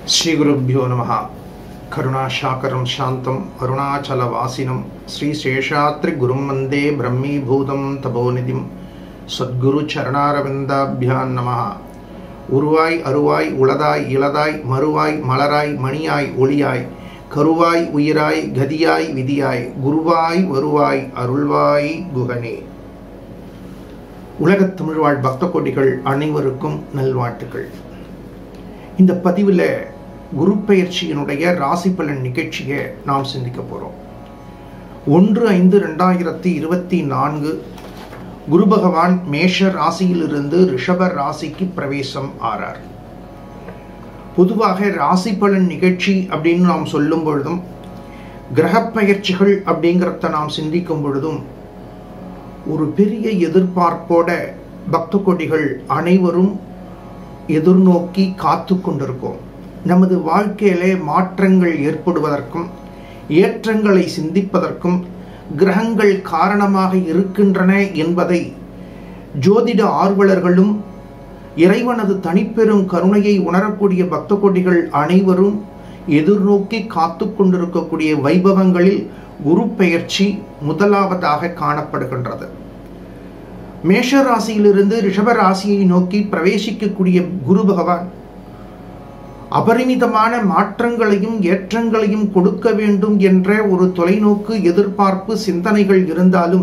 श्रीगुरुभ्यो नमः। करुणाशाकरं शान्तं अरुणाचलवासिनं श्रीशेषाद्रिगुरुं वन्दे ब्रह्मीभूतं तपोनिधिं सद्गुरुचरणारविन्दाभ्यां नमः। उरुवाय अरुवाय उलदाय इलदाय मरुवाय मलराय मणियाय ஒளியாய் கருவாய் உயிராய் கதியாய் விதியாய் குருவாய் வருவாய் அருள்வாய் குகனே. உலகத் தமிழ்வாழ் பக்த கோடிகள் அனைவருக்கும் நல்வாழ்த்துக்கள். இந்த பதிவில் குரு பெயர்ச்சியினுடைய ராசி பலன் நிகழ்ச்சியை நாம் சிந்திக்க போகிறோம். 1/5/2024 குரு பகவான் மேஷ ராசியிலிருந்து ரிஷப ராசிக்கு பிரவேசம் ஆறார். பொதுவாக ராசி பலன் நிகழ்ச்சி அப்படின்னு நாம் சொல்லும் பொழுதும் கிரக பயிற்சிகள் அப்படிங்கிறத நாம் சிந்திக்கும் பொழுதும் ஒரு பெரிய எதிர்பார்ப்போட பக்த கோடிகள் அனைவரும் எதிர்நோக்கி காத்து கொண்டிருக்கோம். நமது வாழ்க்கையிலே மாற்றங்கள் ஏற்படுவதற்கும் ஏற்றங்களை சிந்திப்பதற்கும் கிரகங்கள் காரணமாக இருக்கின்றன என்பதை ஜோதிட ஆர்வலர்களும் இறைவனது தனிப்பெரும் கருணையை உணரக்கூடிய பக்த கோடிகள் அனைவரும் எதிர்நோக்கி காத்து கொண்டிருக்கக்கூடிய வைபவங்களில் குரு பெயர்ச்சி முதலாவதாக காணப்படுகின்றது. மேஷ ராசியிலிருந்து ரிஷப ராசியை நோக்கி பிரவேசிக்கக்கூடிய குரு பகவான் அபரிமிதமான மாற்றங்களையும் ஏற்றங்களையும் கொடுக்க வேண்டும் என்ற ஒரு தொலைநோக்கு எதிர்பார்ப்பு சிந்தனைகள் இருந்தாலும்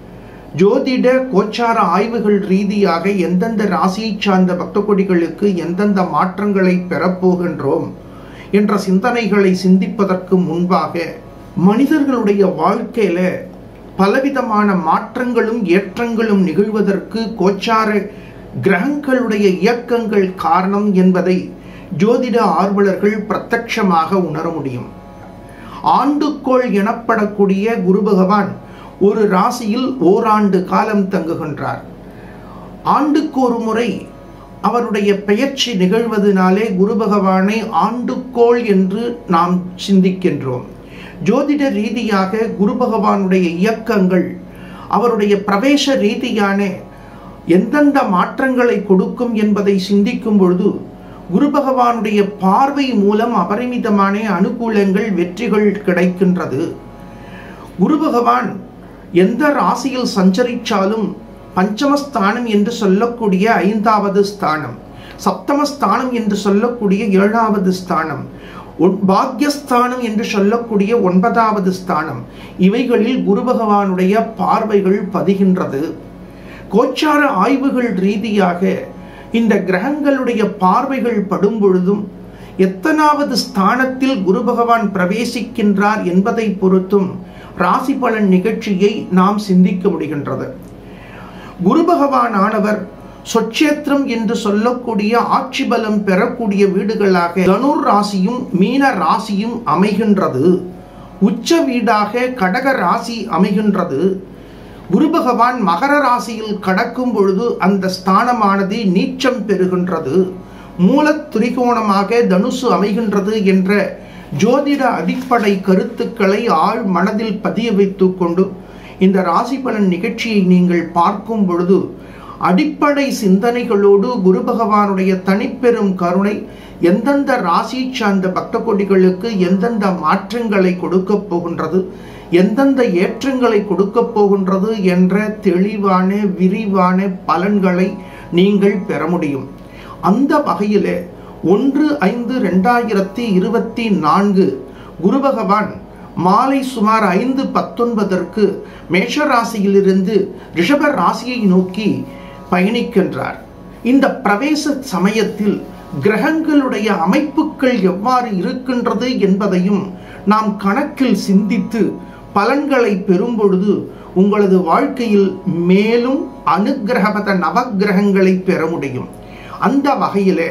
ஜோதிட கோச்சார ஆய்வுகள் ரீதியாக எந்தெந்த ராசியை சார்ந்த பக்த கோடிகளுக்கு எந்தெந்த மாற்றங்களை பெறப்போகின்றோம் என்ற சிந்தனைகளை சிந்திப்பதற்கு முன்பாக மனிதர்களுடைய வாழ்க்கையில பலவிதமான மாற்றங்களும் ஏற்றங்களும் நிகழ்வதற்கு கோச்சார கிரகங்களுடைய இயக்கங்கள் காரணம் என்பதை ஜோதிட ஆர்வலர்கள் பிரத்யட்சமாக உணர முடியும். ஆண்டுக்கோள் எனப்படக்கூடிய குரு பகவான் ஒரு ராசியில் ஓராண்டு காலம் தங்குகின்றார். ஆண்டுக்கு ஒரு முறை அவருடைய பெயர்ச்சி நிகழ்வதனாலே குரு பகவானை ஆண்டுக்கோள் என்று நாம் சிந்திக்கின்றோம். ஜோதிட ரீதியாக குரு பகவானுடைய இயக்கங்கள் அவருடைய பிரவேச ரீதியான எந்தெந்த மாற்றங்களை கொடுக்கும் என்பதை சிந்திக்கும் பொழுது குரு பகவானுடைய பார்வை மூலம் அபரிமிதமான அனுகூலங்கள் வெற்றிகள் கிடைக்கின்றது. குரு பகவான் எந்த ராசியில் சஞ்சரித்தாலும் பஞ்சமஸ்தானம் என்று சொல்லக்கூடிய 5வது ஸ்தானம், சப்தமஸ்தானம் என்று சொல்லக்கூடிய 7வது ஸ்தானம், பாக்யஸ்தானம் என்று சொல்லக்கூடிய 9வது ஸ்தானம், இவைகளில் குரு பகவானுடைய பார்வைகள் பதிகின்றது. கோச்சார ஆய்வுகள் ரீதியாக இந்த கிரகங்களுடைய பார்வைகள் படும் பொழுதும் எத்தனாவது ஸ்தானத்தில் குரு பகவான் பிரவேசிக்கின்றார் என்பதை பொறுத்தும் ராசி பலன் நிகழ்ச்சியை நாம் சிந்திக்க முடிகின்றது. குரு பகவான் ஆனவர் சொச்சேத்திரம் என்று சொல்லக்கூடிய ஆட்சி பலம் பெறக்கூடிய வீடுகளாக தனுர் ராசியும் மீன ராசியும் அமைகின்றது. உச்ச வீடாக கடக ராசி அமைகின்றது. குரு பகவான் மகர ராசியில் கடக்கும் பொழுது அந்த ஸ்தானமானது நீச்சம் பெறுகின்றது. மூல திரிகோணமாக தனுசு அமைகின்றது என்ற ஜோதிட அடிப்படை கருத்துக்களை ஆழ் மனதில் பதிய வைத்துக் கொண்டு இந்த ராசி பலன் நிகழ்ச்சியை நீங்கள் பார்க்கும் பொழுது அடிப்படை சிந்தனைகளோடு குரு பகவானுடைய தனிப்பெரும் கருணை எந்தெந்த ராசியை சார்ந்த பக்த கோடிகளுக்கு எந்தெந்த மாற்றங்களை கொடுக்க போகின்றது, எந்தெந்த ஏற்றங்களை கொடுக்க போகின்றது என்ற தெளிவான விரிவான பலன்களை நீங்கள் பெற முடியும். அந்த வகையில் 1/5/2024 குரு பகவான் மாலை சுமார் 5:19 மேஷ ராசியிலிருந்து ரிஷப ராசியை நோக்கி பயணிக்கின்றார். இந்த பிரவேச சமயத்தில் கிரகங்களுடைய அமைப்புகள் எவ்வாறு இருக்கின்றது என்பதையும் நாம் கணக்கில் சிந்தித்து பலன்களை பெறும் பொழுது உங்களது வாழ்க்கையில் மேலும் அனுகிரகபத நவகிரகங்களை பெற முடியும். அந்த வகையில்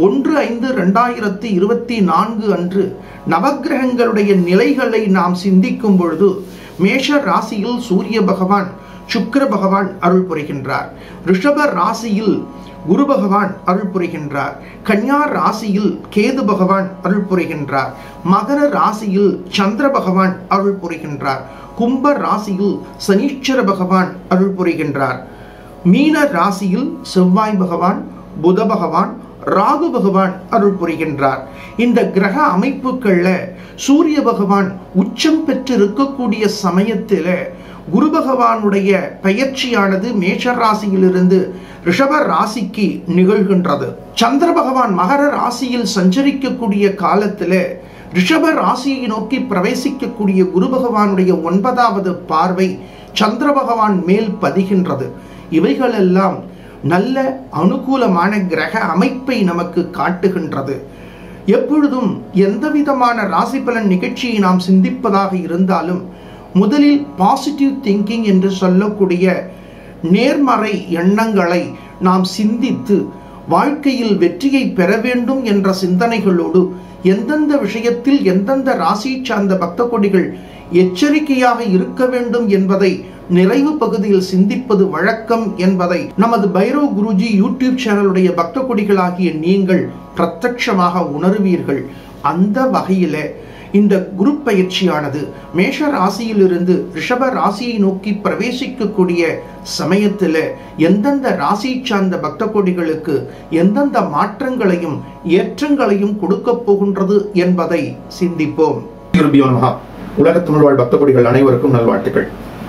1/5/2024 அன்று நவகிரகங்களுடைய நிலைகளை நாம் சிந்திக்கும் பொழுது மேஷ ராசியில் சூரிய பகவான் சுக்கிர பகவான் அருள் புரிகின்றார். ரிஷப ராசியில் குரு பகவான் அருள் புரிகின்றார். கன்யா ராசியில் கேது பகவான் அருள் புரிகின்றார். மகர ராசியில் சந்திர பகவான் அருள் புரிகின்றார். கும்ப ராசியில் சனீஸ்வர பகவான் அருள் புரிகின்றார். மீன ராசியில் செவ்வாய் பகவான், புத பகவான், ராகு பகவான் அருள் புரிகின்றார். இந்த கிரக அமைப்புகள்ல சூரிய பகவான் உச்சம் பெற்று இருக்கக்கூடிய சமயத்தில் குரு பகவானுடைய பெயர்ச்சியானது மேஷ ராசியிலிருந்து ரிஷப ராசிக்கு நிகழ்கின்றது. சந்திர பகவான் மகர ராசியில் சஞ்சரிக்கக்கூடிய காலத்தில் ரிஷப ராசியை நோக்கி பிரவேசிக்கக்கூடிய குரு பகவானுடைய 9வது பார்வை சந்திர பகவான் மேல் பதிகின்றது. இவைகளெல்லாம் நல்ல அனுகூலமான கிரக அமைப்பை நமக்கு காட்டுகின்றது. எப்பொழுதும் எந்த விதமான ராசி பலன் நிகழ்ச்சியை நாம் சிந்திப்பதாக இருந்தாலும் முதலில் பாசிட்டிவ் திங்கிங் என்று சொல்லக்கூடிய நேர்மறை எண்ணங்களை நாம் சிந்தித்து வாழ்க்கையில் வெற்றியை பெற வேண்டும் என்ற சிந்தனைகளோடு எந்தெந்த விஷயத்தில் எந்தெந்த ராசி சார்ந்த பக்த கொடிகள் எச்சரிக்கையாக இருக்க வேண்டும் என்பதை நிறைவு பகுதியில் சிந்திப்பது வழக்கம் என்பதை நமது பைரவ் குருஜி யூடியூப் சேனலுடைய பக்த கொடிகளாகிய நீங்கள் பிரத்யட்சமாக உணர்வீர்கள். அந்த வகையில இந்த குரு பயிற்சியானது மேஷ ராசியிலிருந்து ரிஷப ராசியை நோக்கி பிரவேசிக்கக்கூடிய சமயத்தில் எந்தெந்த ராசி சார்ந்த பக்த கோடிகளுக்கு எந்தெந்த மாற்றங்களையும் ஏற்றங்களையும் கொடுக்க போகின்றது என்பதை சிந்திப்போம். உலக தமிழ் வாழ் பக்த கோடிகள் அனைவருக்கும் நல்வாழ்த்துக்கள்.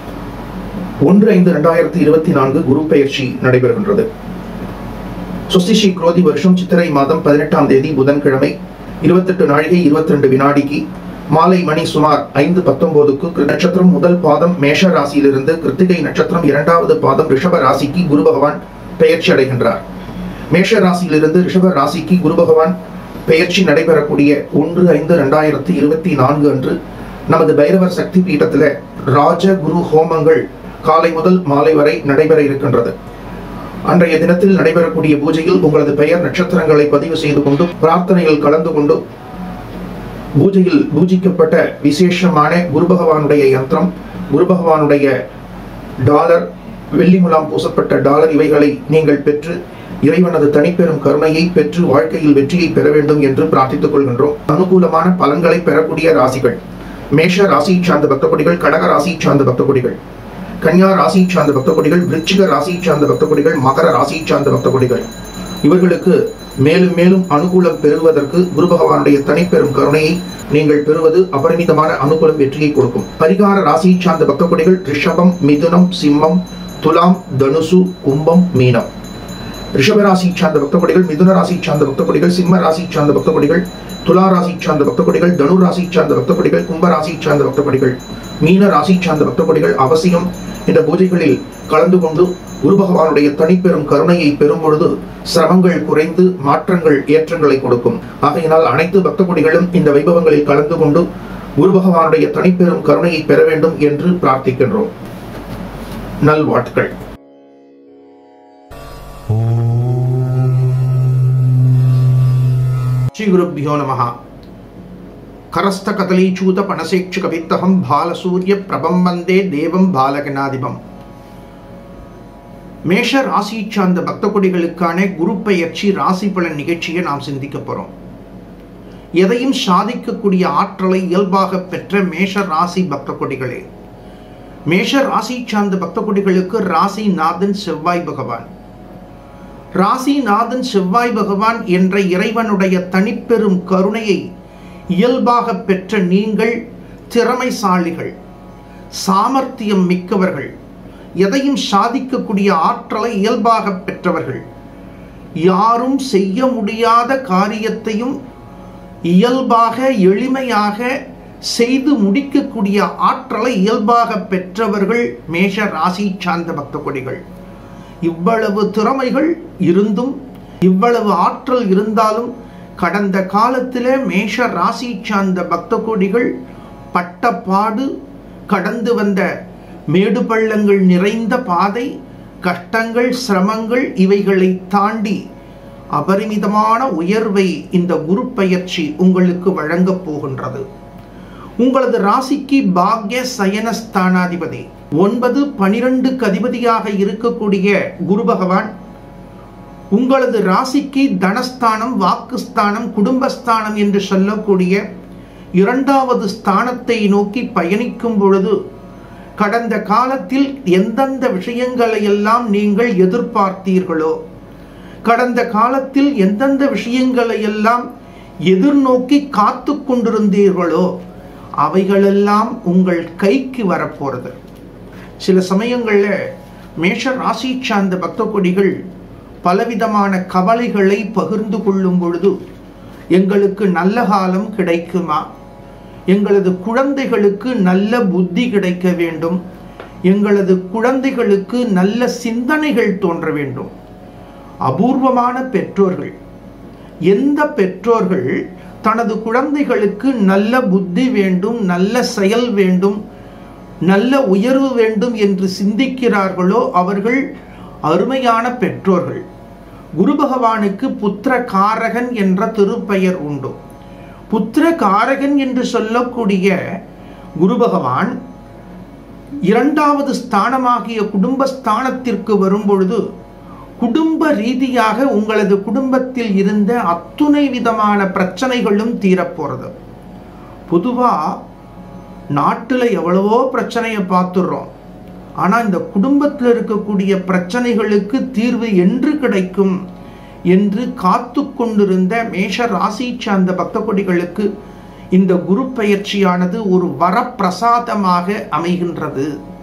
1/5/2024 குரு பயிற்சி நடைபெறுகின்றது. சுஸ்திஸ்ரீ குரோதி வருஷம் சித்திரை மாதம் 18ஆம் தேதி புதன்கிழமை 28 நாழிகை 22 வினாடிக்கு மாலை மணி சுமார் 5:19க்கு நட்சத்திரம் முதல் பாதம் மேஷ ராசியிலிருந்து கிருத்திகை நட்சத்திரம் 2வது பாதம் ரிஷப ராசிக்கு குரு பகவான் பெயர்ச்சி அடைகின்றார். மேஷ ராசியிலிருந்து ரிஷப ராசிக்கு குரு பகவான் பெயர்ச்சி நடைபெறக்கூடிய 1/5/2024 அன்று நமது பைரவர் சக்தி பீடத்தில் ராஜ குரு ஹோமங்கள் காலை முதல் மாலை வரை நடைபெற இருக்கின்றது. அன்றைய தினத்தில் நடைபெறக்கூடிய பூஜையில் உங்களது பெயர் நட்சத்திரங்களை பதிவு செய்து கொண்டு பிரார்த்தனையில் கலந்து கொண்டு பூஜையில் பூஜிக்கப்பட்ட விசேஷமான குரு பகவானுடைய யந்திரம், குரு பகவானுடைய டாலர், வெள்ளி முலாம் பூசப்பட்ட டாலர் இவைகளை நீங்கள் பெற்று இறைவனது தனிப்பெரும் கருணையை பெற்று வாழ்க்கையில் வெற்றியை பெற வேண்டும் என்று பிரார்த்தித்துக் கொள்கின்றோம். அனுகூலமான பலன்களை பெறக்கூடிய ராசிகள் மேஷ ராசி சார்ந்த பக்த கொடிகள், கடக ராசி சார்ந்த பக்த கொடிகள், கன்யா ராசி சார்ந்த பக்த கொடிகள், விருச்சிக ராசி சார்ந்த பக்த கொடிகள், மகர ராசி சார்ந்த பக்த கொடிகள் இவர்களுக்கு மேலும் மேலும் அனுகூலம் பெறுவதற்கு குரு பகவானுடைய தனிப்பெரும் கருணையை நீங்கள் பெறுவது அபரிமிதமான அனுகூலம் வெற்றியை கொடுக்கும். பரிகார ராசி சார்ந்த பக்த கொடிகள் ரிஷபம், மிதுனம், சிம்மம், துலாம், தனுசு, கும்பம், மீனம். ரிஷப ராசி சார்ந்த பக்த கொடிகள், மிதுன ராசி சார்ந்த பக்த கொடிகள், சிம்ம ராசி சார்ந்த பக்த கொடிகள், துலா ராசி சார்ந்த பக்த கொடிகள், தனு ராசி சார்ந்த பக்த கொடிகள், கும்ப ராசி சார்ந்த பக்த கொடிகள், மீன ராசி சார்ந்த பக்த கொடிகள் அவசியம் இந்த பூஜைகளில் கலந்து கொண்டு குரு பகவானுடைய தனிப்பெரும் கருணையை பெறும் பொழுது சிரமங்கள் குறைந்து மாற்றங்கள் ஏற்றங்களை கொடுக்கும். ஆகையினால் அனைத்து பக்த கொடிகளும் இந்த வைபவங்களில் கலந்து கொண்டு குரு பகவானுடைய தனிப்பெரும் கருணையை பெற வேண்டும் என்று பிரார்த்திக்கின்றோம். நல்வாழ்த்துக்கள். ஸ்ரீ குருப்யோ நமஹ. கரஸ்த கதலீச்சூத பணசேட்சு கவித்தகம் பாலசூரிய பிரபம் வந்தே தேவம் பாலகநாதிபம். மேஷ ராசி சார்ந்த பக்த கொடிகளுக்கான குரு பெயர்ச்சி ராசி பலன் நிகழ்ச்சியை நாம் சிந்திக்க போறோம். எதையும் சாதிக்கக்கூடிய ஆற்றலை இயல்பாக பெற்ற மேஷ ராசி பக்த கொடிகளே, மேஷ ராசி சார்ந்த பக்த கொடிகளுக்கு ராசி நாதன் செவ்வாய் பகவான். ராசிநாதன் செவ்வாய் பகவான் என்ற இறைவனுடைய தனிப்பெரும் கருணையை இயல்பாக பெற்ற நீங்கள் திறமைசாலிகள், சாமர்த்தியம் மிக்கவர்கள், எதையும் சாதிக்கக்கூடிய ஆற்றலை இயல்பாக பெற்றவர்கள். யாரும் செய்ய முடியாத காரியத்தையும் இயல்பாக எளிமையாக செய்து முடிக்கக்கூடிய ஆற்றலை இயல்பாக பெற்றவர்கள் மேஷ ராசி சார்ந்த பக்த கொடிகள். இவ்வளவு திறமைகள் இருந்தும் இவ்வளவு ஆற்றல் இருந்தாலும் கடந்த காலத்திலே மேஷ ராசி சார்ந்த பக்த கோடிகள் பட்டப்பாடு, கடந்து வந்த மேடு பள்ளங்கள் நிறைந்த பாதை, கஷ்டங்கள், சிரமங்கள் இவைகளை தாண்டி அபரிமிதமான உயர்வை இந்த குரு பெயர்ச்சி உங்களுக்கு வழங்கப் போகின்றது. உங்களது ராசிக்கு பாக்ய சயனஸ்தானாதிபதி 9, 12க்கு அதிபதியாக இருக்கக்கூடிய குரு பகவான் உங்களது ராசிக்கு தனஸ்தானம், வாக்குஸ்தானம், குடும்பஸ்தானம் என்று சொல்லக்கூடிய 2வது ஸ்தானத்தை நோக்கி பயணிக்கும் பொழுது கடந்த காலத்தில் எந்தெந்த விஷயங்களை எல்லாம் நீங்கள் எதிர்பார்த்தீர்களோ, கடந்த காலத்தில் எந்தெந்த விஷயங்களை எல்லாம் எதிர்நோக்கி காத்து கொண்டிருந்தீர்களோ அவைகளெல்லாம் உங்கள் கைக்கு வரப்போறது. சில சமயங்கள்ல மேஷ ராசி சார்ந்த பக்த கொடிகள் பலவிதமான கவலைகளை பகிர்ந்து கொள்ளும் பொழுது, எங்களுக்கு நல்ல காலம் கிடைக்குமா, எங்களது குழந்தைகளுக்கு நல்ல புத்தி கிடைக்க வேண்டும், எங்களது குழந்தைகளுக்கு நல்ல சிந்தனைகள் தோன்ற வேண்டும். அபூர்வமான பெற்றோர்கள். எந்த பெற்றோர்கள் தனது குழந்தைகளுக்கு நல்ல புத்தி வேண்டும், நல்ல செயல் வேண்டும், நல்ல உயர்வு வேண்டும் என்று சிந்திக்கிறார்களோ அவர்கள் அருமையான பெற்றோர்கள். குரு பகவானுக்கு புத்திர காரகன் என்ற திருப்பெயர் உண்டு. புத்திர காரகன் என்று சொல்லக்கூடிய குரு பகவான் இரண்டாவது ஸ்தானமாகிய குடும்பஸ்தானத்திற்கு வரும் பொழுது குடும்ப ரீதியாக உங்களது குடும்பத்தில் இருந்த அத்துணை விதமான பிரச்சனைகளும் தீரப்போறது. பொதுவா நாட்டுல எவ்வளவோ பிரச்சனையை பார்த்துடுறோம். ஆனா இந்த குடும்பத்தில் இருக்கக்கூடிய பிரச்சனைகளுக்கு தீர்வு என்று கிடைக்கும் என்று காத்து கொண்டிருந்த மேஷ ராசி சார்ந்த பக்த கொடிகளுக்கு இந்த குரு பெயர்ச்சியானது ஒரு வரப்பிரசாதமாக அமைகின்றது.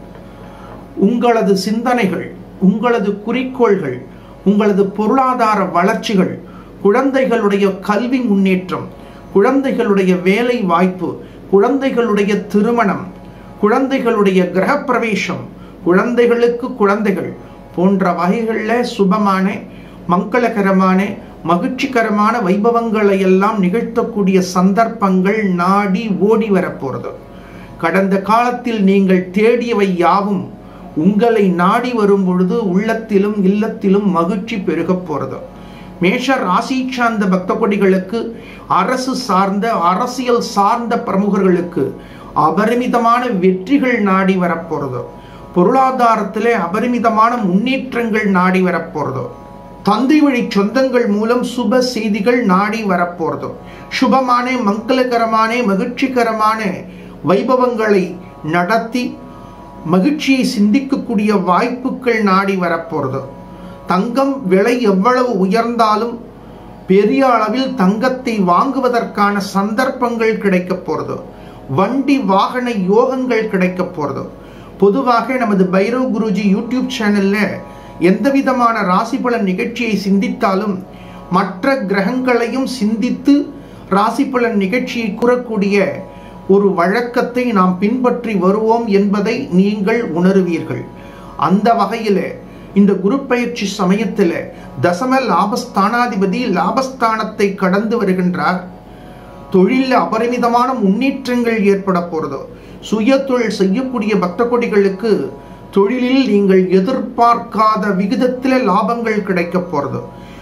உங்களது சிந்தனைகள், உங்களது குறிக்கோள்கள், உங்களது பொருளாதார வளர்ச்சிகள், குழந்தைகளுடைய கல்வி முன்னேற்றம், குழந்தைகளுடைய வேலை வாய்ப்பு, குழந்தைகளுடைய திருமணம், குழந்தைகளுடைய கிரகப்பிரவேசம், குழந்தைகளுக்கு குழந்தைகள் போன்ற வகைகளில் சுபமான மங்களகரமான மகிழ்ச்சிகரமான வைபவங்களை எல்லாம் நிகழ்த்தக்கூடிய சந்தர்ப்பங்கள் நாடி ஓடி வரப்போறது. கடந்த காலத்தில் நீங்கள் தேடியவை யாவும் உங்களை நாடி வரும் பொழுது உள்ளத்திலும் இல்லத்திலும் மகிழ்ச்சி பெருக போறது. மேஷ ராசி சார்ந்த பக்த கொடிகளுக்கு, அரசு சார்ந்த அரசியல் சார்ந்த பிரமுகர்களுக்கு அபரிமிதமான வெற்றிகள் நாடி வரப்போறது. பொருளாதாரத்திலே அபரிமிதமான முன்னேற்றங்கள் நாடி வரப்போறது. தந்தை வழி சொந்தங்கள் மூலம் சுப செய்திகள் நாடி வரப்போறது. சுபமான மங்களகரமான மகிழ்ச்சிகரமான வைபவங்களை நடத்தி மகிழ்ச்சியை சிந்திக்கக்கூடிய வாய்ப்புகள் நாடி வரப்போறது. தங்கம் விலை எவ்வளவு உயர்ந்தாலும் பெரிய அளவில் தங்கத்தை வாங்குவதற்கான சந்தர்ப்பங்கள் கிடைக்க போறது. வண்டி வாகன யோகங்கள் கிடைக்க போறது. பொதுவாக நமது பைரவ் குருஜி யூடியூப் சேனல்ல எந்த விதமான ராசி பலன் நிகழ்ச்சியை சிந்தித்தாலும் மற்ற கிரகங்களையும் சிந்தித்து ராசி பலன் நிகழ்ச்சியை கூறக்கூடிய ஒரு வழக்கத்தை நாம் பின்பற்றி வருவோம் என்பதை நீங்கள் உணருவீர்கள். அந்த வகையில் இந்த குரு பயிற்சி சமயத்தில் தசம லாபஸ்தானாதிபதி லாபஸ்தானத்தை கடந்து வருகின்றார். தொழிலில் அபரிமிதமான முன்னேற்றங்கள் ஏற்பட போறது. சுய தொழில் செய்யக்கூடிய பக்த கொடிகளுக்கு தொழிலில் நீங்கள் எதிர்பார்க்காத விகிதத்தில் லாபங்கள் கிடைக்க போறது.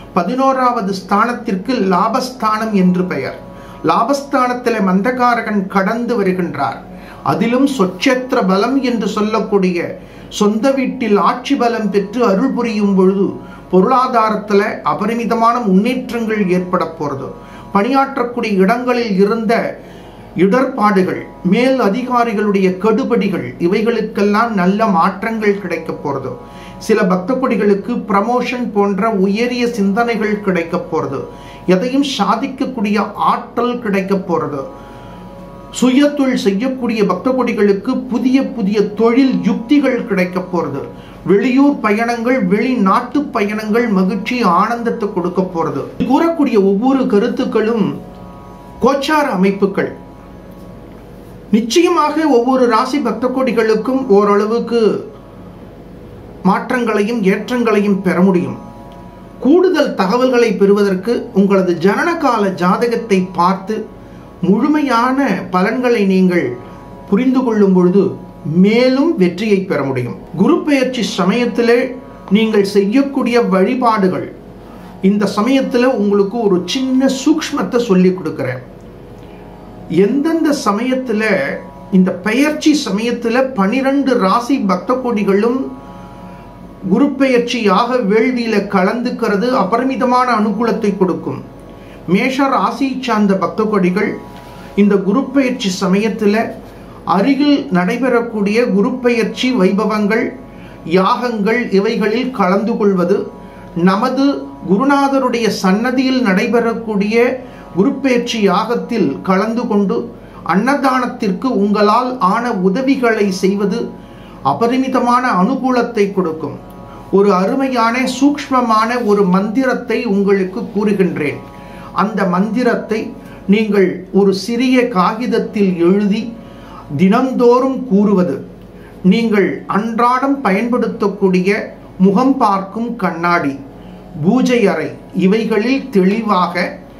11வது ஸ்தானத்திற்கு லாபஸ்தானம் என்று பெயர். லாபஸ்தானத்தில் மந்தகாரகன் கடந்து வருகின்றார். அதிலும் சொச்சேத்திர பலம் என்று சொல்லக்கூடிய சொந்த வீட்டில் ஆட்சி பலம் பெற்று அருள் புரியும் பொழுது பொருளாதாரத்தில் அபரிமிதமான முன்னேற்றங்கள் ஏற்பட போறது. பணியாற்றக்கூடிய இடங்களில் இருந்த இடர்பாடுகள், மேல் அதிகாரிகளுடைய கெடுபடிகள், இவைகளுக்கெல்லாம் நல்ல மாற்றங்கள் கிடைக்க போறது. சில பக்த கொடிகளுக்கு ப்ரமோஷன் போன்ற உயரிய சிந்தனைகள் கிடைக்க போறது. எதையும் சாதிக்கக்கூடிய ஆற்றல் கிடைக்க போறது. சுய தொழில் செய்யக்கூடிய பக்த கொடிகளுக்கு புதிய புதிய தொழில் யுக்திகள் கிடைக்க போறது. வெளியூர் பயணங்கள், வெளிநாட்டு பயணங்கள் மகிழ்ச்சி ஆனந்தத்தை கொடுக்க போறது. கூறக்கூடிய ஒவ்வொரு கருத்துக்களும் கோச்சார அமைப்புகள். நிச்சயமாக ஒவ்வொரு ராசி பக்த கோடிகளுக்கும் ஓரளவுக்கு மாற்றங்களையும் ஏற்றங்களையும் பெற முடியும். கூடுதல் தகவல்களை பெறுவதற்கு உங்களது ஜனனகால ஜாதகத்தை பார்த்து முழுமையான பலன்களை நீங்கள் புரிந்து கொள்ளும் பொழுது மேலும் வெற்றியை பெற முடியும். குரு பெயர்ச்சி சமயத்திலே நீங்கள் செய்யக்கூடிய வழிபாடுகள், இந்த சமயத்தில் உங்களுக்கு ஒரு சின்ன சூக்ஷ்மத்தை சொல்லி கொடுக்கிறேன். எந்தெந்த சமயத்தில் இந்த பெயர்ச்சி சமயத்தில் 12 ராசி பக்த கோடிகளும் குரு பெயர்ச்சியாக வேள்வியில கலந்துக்கிறது அபரிமிதமான அனுகூலத்தை கொடுக்கும். மேஷ ராசி சார்ந்த பக்த கோடிகள் இந்த குரு பெயர்ச்சி சமயத்தில் அருகில் நடைபெறக்கூடிய குரு பெயர்ச்சி வைபவங்கள், யாகங்கள் இவைகளில் கலந்து கொள்வது, நமது குருநாதருடைய சன்னதியில் நடைபெறக்கூடிய குருப்பெயர்ச்சி யாகத்தில் கலந்து கொண்டு அன்னதானத்திற்கு உங்களால் ஆன உதவிகளை செய்வது அபரிமிதமான அனுகூலத்தை கொடுக்கும். ஒரு அருமையான சூக்ஷ்மமான ஒரு மந்திரத்தை உங்களுக்கு கூறுகின்றேன். அந்த மந்திரத்தை நீங்கள் ஒரு சிறிய காகிதத்தில் எழுதி தினந்தோறும் கூறுவது, நீங்கள் அன்றாடம் பயன்படுத்தக்கூடிய முகம் பார்க்கும் கண்ணாடி, பூஜை அறை, இவைகளில் தெளிவாக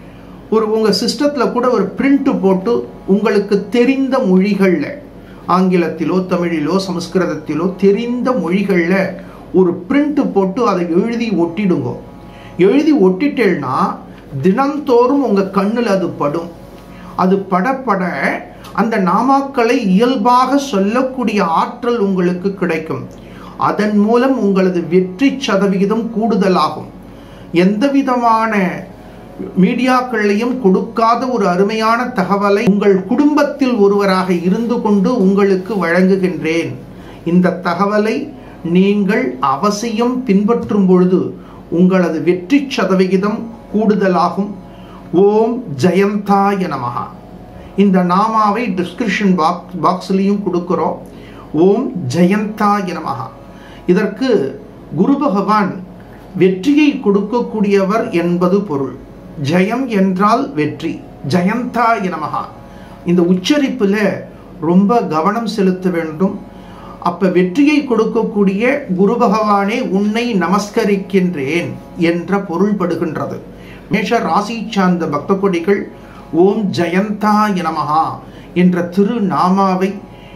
உங்க சிஸ்டத்தில் கூட ஒரு பிரிண்ட் போட்டு உங்களுக்கு தெரிந்த மொழிகளில், ஆங்கிலத்திலோ தமிழிலோ சமஸ்கிருதத்திலோ தெரிந்த மொழிகளில் ஒரு பிரிண்ட் போட்டு அதை எழுதி ஒட்டிடுங்க. எழுதி ஒட்டிட்டேன்னா தினந்தோறும் உங்க கண்ணில் அது படும். அது படப்பட அந்த நாமாக்களை இயல்பாக சொல்லக்கூடிய ஆற்றல் உங்களுக்கு கிடைக்கும். அதன் மூலம் உங்களது வெற்றி சதவிகிதம் கூடுதலாகும். எந்த விதமான மீடியாக்களையும் கொடுக்காத ஒரு அருமையான தகவலை உங்கள் குடும்பத்தில் ஒருவராக இருந்து கொண்டு உங்களுக்கு வழங்குகின்றேன். இந்த தகவலை நீங்கள் அவசியம் பின்பற்றும் பொழுது உங்களது வெற்றி சதவிகிதம் கூடுதலாகும். ஓம் ஜெயந்தாய நமஹ. இந்த நாமாவை டிஸ்கிரிப்ஷன் பாக்ஸ்லையும் கொடுக்கிறோம். ஓம் ஜெயந்தாய நமஹ. இதற்கு குரு பகவான் வெற்றியை கொடுக்கக்கூடியவர் என்பது பொருள். ஜெயம் என்றால் வெற்றி. ஜெயந்தாய நமஹ. இந்த உச்சரிப்புல ரொம்ப கவனம் செலுத்த வேண்டும். அப்ப வெற்றியை கொடுக்கக்கூடிய குரு பகவானே உன்னை நமஸ்கரிக்கின்றேன் என்ற பொருள்படுகின்றது. மேஷ ராசி சார்ந்த பக்த கொடிகள் ஓம் ஜெயந்தாய நமஹ என்ற திருநாமாவை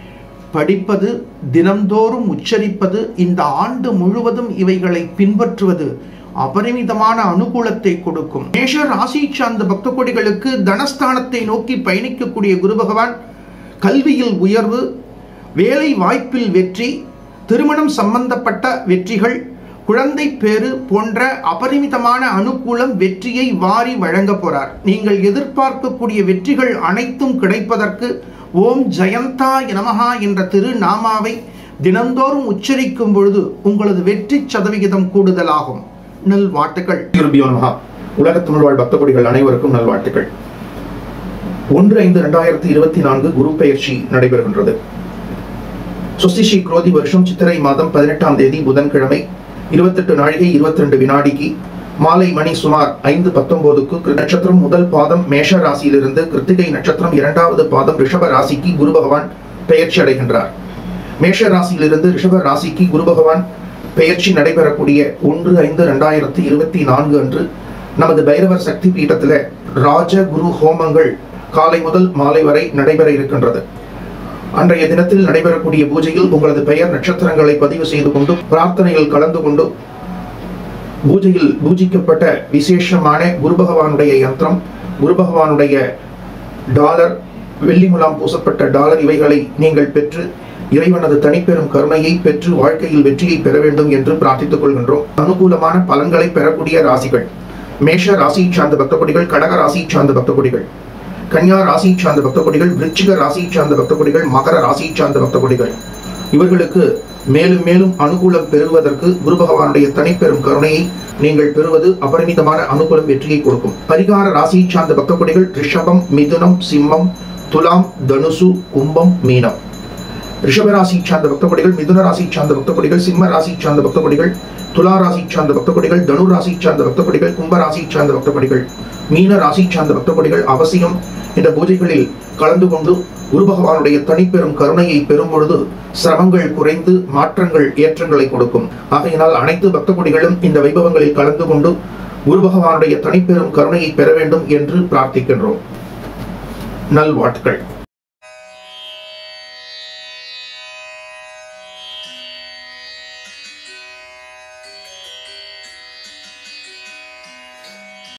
படிப்பது, தினந்தோறும் உச்சரிப்பது, இந்த ஆண்டு முழுவதும் இவைகளை பின்பற்றுவது அபரிமிதமான அனுகூலத்தை கொடுக்கும். மேஷ ராசி சார்ந்த பக்த கொடிகளுக்கு தனஸ்தானத்தை நோக்கி பயணிக்கக்கூடிய குரு பகவான் கல்வியில் உயர்வு, வேலை வாய்ப்பில் வெற்றி, திருமணம் சம்பந்தப்பட்ட வெற்றிகள், குழந்தை பேறு போன்ற அபரிமிதமான அனுகூலம், வெற்றியை வாரி வழங்க போறார். நீங்கள் எதிர்பார்க்கக்கூடிய வெற்றிகள் அனைத்தும் கிடைப்பதற்கு ஓம் ஜெயந்தாய நமஹ என்ற திருநாமாவை தினந்தோறும் உச்சரிக்கும் பொழுது உங்களது வெற்றி சதவிகிதம் கூடுதலாகும். நல்வாழ்த்துக்கள். உலக தமிழ் வாழ் பக்த கொடிகள் அனைவருக்கும் நல்வாழ்த்துக்கள். 1/5/2024 குரு பெயர்ச்சி நடைபெறுகின்றது. சுஸ்திஸ்ரீ குரோதி வருஷம் சித்திரை மாதம் 18ஆம் தேதி புதன்கிழமை 28 நாழிகை 22 வினாடிக்கு மாலை மணி சுமார் 5:19க்கு நட்சத்திரம் முதல் பாதம் மேஷ ராசியிலிருந்து கிருத்திகை நட்சத்திரம் 2வது பாதம் ரிஷப ராசிக்கு குரு பகவான் பெயர்ச்சி அடைகின்றார். மேஷ ராசியிலிருந்து ரிஷப ராசிக்கு குரு பகவான் பெயர்ச்சி நடைபெறக்கூடிய 1/5/2024 அன்று நமது பைரவர் சக்தி பீடத்தில் ராஜ குரு ஹோமங்கள் காலை முதல் மாலை வரை நடைபெற இருக்கின்றது. அன்றைய தினத்தில் நடைபெறக்கூடிய பூஜையில் உங்களது பெயர் நட்சத்திரங்களை பதிவு செய்து கொண்டு பிரார்த்தனையில் கலந்து கொண்டு பூஜையில் பூஜிக்கப்பட்ட விசேஷமான குரு பகவானுடைய யந்திரம், குரு பகவானுடைய டாலர், வெள்ளி முலாம் பூசப்பட்ட டாலர் இவைகளை நீங்கள் பெற்று இறைவனது தனிப்பெரும் கருணையை பெற்று வாழ்க்கையில் வெற்றியை பெற வேண்டும் என்று பிரார்த்தித்துக் கொள்கின்றோம். அனுகூலமான பலன்களை பெறக்கூடிய ராசிகள் மேஷ ராசி சார்ந்த பக்த கொடிகள், கடக ராசி சார்ந்த பக்த கொடிகள், கன்யா ராசி சார்ந்த பக்த கொடிகள், விருச்சிக ராசி சார்ந்த பக்த கொடிகள், மகர ராசி சார்ந்த பக்த கொடிகள். இவர்களுக்கு மேலும் மேலும் அனுகூலம் பெறுவதற்கு குரு பகவானுடைய தனிப்பெரும் கருணையை நீங்கள் பெறுவது அபரிமிதமான அனுகூலம், வெற்றியை கொடுக்கும். பரிகார ராசி சார்ந்த பக்த கொடிகள் ரிஷபம், மிதுனம், சிம்மம், துலாம், தனுசு, கும்பம், மீனம். ரிஷப ராசி சார்ந்த பக்த கொடிகள், மிதுன ராசி சார்ந்த பக்த கொடிகள், சிம்ம ராசி சார்ந்த பக்த கொடிகள், துலா ராசி சார்ந்த பக்த கொடிகள், தனு ராசி சார்ந்த பக்த கொடிகள், கும்ப ராசி சார்ந்த பக்த கொடிகள், மீன ராசி சார்ந்த பக்த கொடிகள் அவசியம் இந்த பூஜைகளில் கலந்து கொண்டு குரு பகவானுடைய தனிப்பெரும் கருணையை பெறும் பொழுது சிரமங்கள் குறைந்து மாற்றங்கள் ஏற்றங்களை கொடுக்கும். ஆகையினால் அனைத்து பக்த கொடிகளும் இந்த வைபவங்களில் கலந்து கொண்டு குரு பகவானுடைய தனிப்பெரும் கருணையை பெற வேண்டும் என்று பிரார்த்திக்கின்றோம். நல்வாழ்த்துக்கள்.